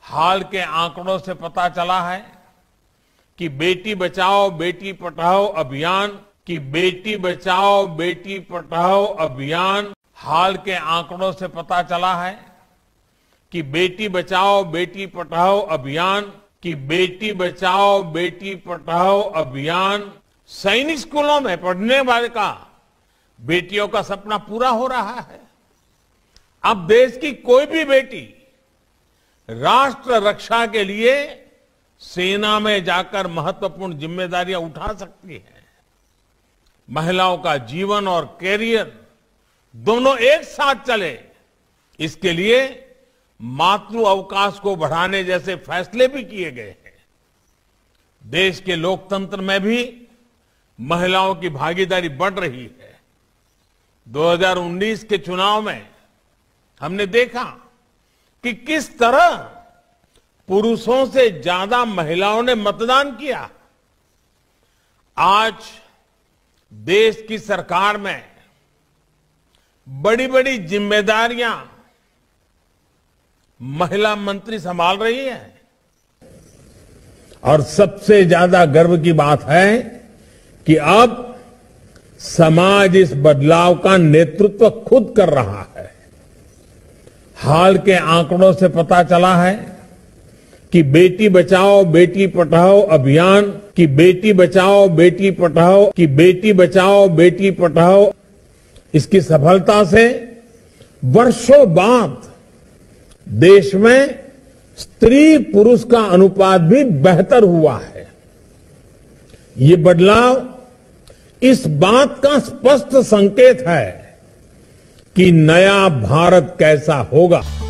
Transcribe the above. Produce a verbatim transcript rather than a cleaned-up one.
हाल के आंकड़ों से पता चला है कि बेटी बचाओ बेटी पढ़ाओ अभियान की बेटी बचाओ बेटी पढ़ाओ अभियान हाल के आंकड़ों से पता चला है कि बेटी बचाओ बेटी पढ़ाओ अभियान की बेटी बचाओ बेटी पढ़ाओ अभियान सैनिक स्कूलों में पढ़ने वाले का बेटियों का सपना पूरा हो रहा है। अब देश की कोई भी बेटी राष्ट्र रक्षा के लिए सेना में जाकर महत्वपूर्ण जिम्मेदारियां उठा सकती है। महिलाओं का जीवन और कैरियर दोनों एक साथ चले, इसके लिए मातृ अवकाश को बढ़ाने जैसे फैसले भी किए गए हैं। देश के लोकतंत्र में भी महिलाओं की भागीदारी बढ़ रही है। दो हज़ार उन्नीस के चुनाव में हमने देखा कि किस तरह पुरुषों से ज्यादा महिलाओं ने मतदान किया। आज देश की सरकार में बड़ी बड़ी जिम्मेदारियां महिला मंत्री संभाल रही है और सबसे ज्यादा गर्व की बात है कि अब समाज इस बदलाव का नेतृत्व खुद कर रहा है। हाल के आंकड़ों से पता चला है कि बेटी बचाओ बेटी पढ़ाओ अभियान की बेटी बचाओ बेटी पढ़ाओ की बेटी बचाओ बेटी पढ़ाओ इसकी सफलता से वर्षों बाद देश में स्त्री पुरुष का अनुपात भी बेहतर हुआ है। ये बदलाव इस बात का स्पष्ट संकेत है कि नया भारत कैसा होगा।